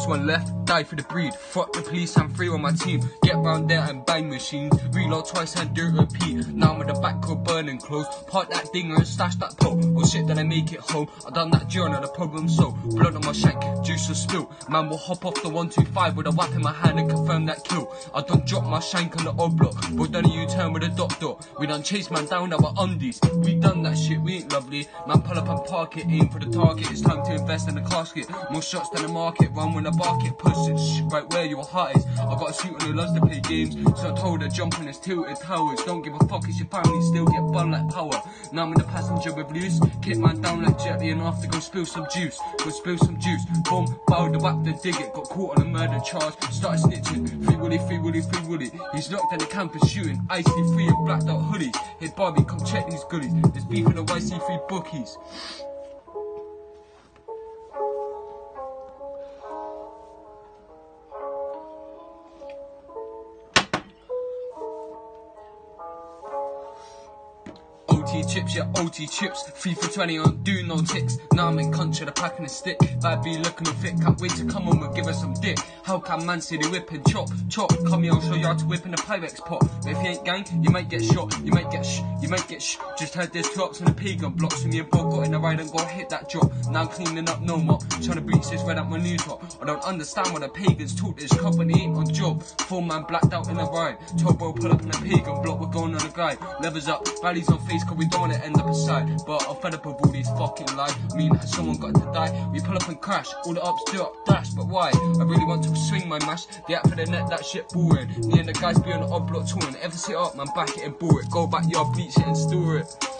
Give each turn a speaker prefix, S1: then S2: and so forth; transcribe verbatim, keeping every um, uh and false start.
S1: Last one left, die for the breed. Fuck the police, I'm free on my team. Get round there and bang machines. Reload twice and do it repeat. Now I'm with the back of burning clothes. Park that dinger and stash that pole. Go shit, then I make it home. I done that journey, the problem so. Blood on my shank, juice will spill. Man will hop off the one two five with a whap in my hand and confirm that kill. I done drop my shank on the odd block. But done a U-turn with a doctor. We done chase man down our undies. We done that shit, we ain't lovely. Man pull up and park it, aim for the target. It's time to invest in the casket. More shots than the market. Run when the barket, push it shh, right where your heart is. I got a suit who loves to play games, so I told her jump on his tilted towers. Don't give a fuck, it's your family, still get bun like power. Now I'm in the passenger with blues. Kick man down like Jetty and after go spill some juice. Go spill some juice. Boom, bowed the whack the dig it. Got caught on a murder charge. Started snitching. Free Willy, free Willy, free Willy. He's locked in the campus shooting. Icy free and blacked out hoodies. Hey Barbie, come check these goodies. There's beef in the Y C three bookies. O T chips, yeah, O T chips. three for twenty on do no ticks. Now I'm in country, the pack and the stick. Bad be looking a fit, can't wait to come home and give her some dick. How can man say they whip and chop? Chop, come here, I'll show you how to whip in the Pyrex pot. But if you ain't gang, you might get shot, you might get sh, you might get sh. Just heard there's two ups on the pagan blocks. So me and Bob got in the ride and go hit that drop. Now I'm cleaning up no more. Trying to breach this red up my new top. I don't understand why the pagans talk, this company ain't on job. Four man blacked out in the ride. Told bro pull up in the pagan block, we're going on a guide. Levers up, valleys on face, cause we don't wanna end up aside. But I'm fed up of all these fucking lies. I mean, has someone got to die? We pull up and crash, all the ups do up, dash. But why? I really want to swing my mash. The app for the net, that shit boring. Me and the guys be on the odd block touring. Ever sit up, man, back it and bore it. Go back yard, bleach it and store it.